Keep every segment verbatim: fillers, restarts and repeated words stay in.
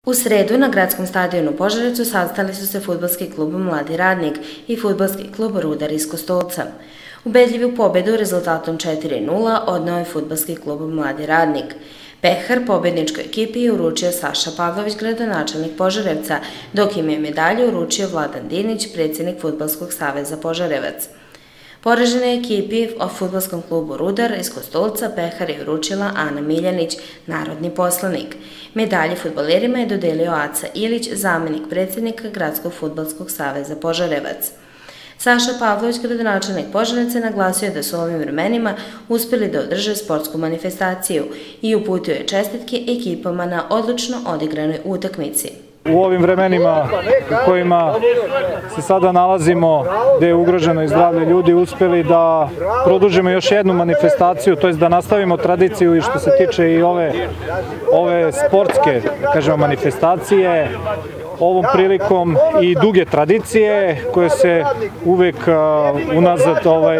U sredu na gradskom stadionu u Požarevcu sastali su se fudbalski klub Mladi radnik i fudbalski klub Rudar iz Kostolca. Ubedljivu pobedu rezultatom četiri nula odneo je fudbalski klub Mladi radnik. Pehar pobedničkoj ekipi je uručio Saša Pavlović, gradonačelnik Požarevca, dok im je medalju uručio Vladan Dinić, predsjednik Fudbalskog saveza Požarevac. Poraženoj ekipi o fudbalskom klubu Rudar iz Kostolca Pehar je uručila Ana Miljanić, narodni poslanik. Medalje fudbalerima je dodelio Aca Ilić, zamenik predsjednika Gradskog fudbalskog saveza Požarevac. Saša Pavlović, gradonačelnik Požarevca, naglasio je da su u ovim vremenima uspjeli da održe sportsku manifestaciju i uputio je čestitke ekipama na odlučno odigranoj utakmici. U ovim vremenima u kojima se sada nalazimo, gde je ugroženo i zdravlje ljudi, uspjeli da produžimo još jednu manifestaciju, to jest da nastavimo tradiciju i što se tiče i ove, ove sportske, kažemo, manifestacije, ovom prilikom i duge tradicije koje se uvek uh, unazad ovaj,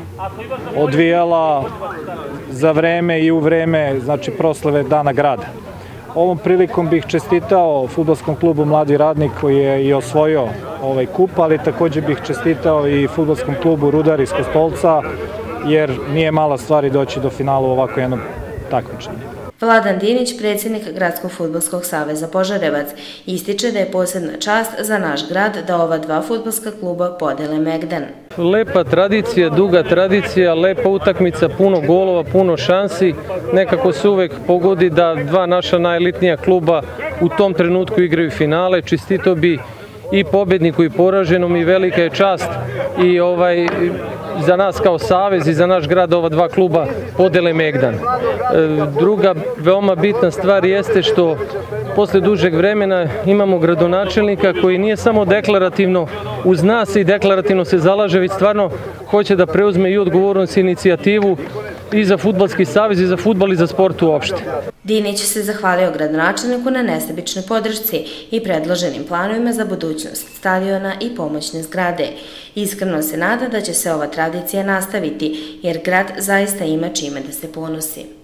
odvijala za vreme i u vreme, znači, proslave Dana grada. Ovom prilikom bih čestitao fudbalskom klubu Mladi radnik koji je i osvojio ovaj kup, ali također bih čestitao i fudbalskom klubu Rudar iz Kostolca, jer nije mala stvar doći do finala u ovako jednom takmičenju. Vladan Dinić, predsjednik Gradskog fudbalskog saveza Požarevac, ističe da je posebna čast za naš grad da ova dva fudbalska kluba podele megdan. Lepa tradicija, duga tradicija, lepa utakmica, puno golova, puno šansi. Nekako se uvek pogodi da dva naša najelitnija kluba u tom trenutku igraju finale. Čestito bi i pobedniku i poraženom i velika je čast i ovaj za nas kao savez i za naš grad ova dva kluba podele megdan. Druga veoma bitna stvar jeste što posle dužeg vremena imamo gradonačelnika koji nije samo deklarativno uz nas i deklarativno se zalaže, već stvarno hoće da preuzme i odgovornost i inicijativu i za fudbalski savez i za fudbal i za sport uopšte. Dinić se zahvalio gradonačelniku na nesebičnoj podršci i predloženim planovima za budućnost stadiona i pomoćne zgrade. Iskreno se nada da će se ova tradicija nastaviti, jer grad zaista ima čime da se ponosi.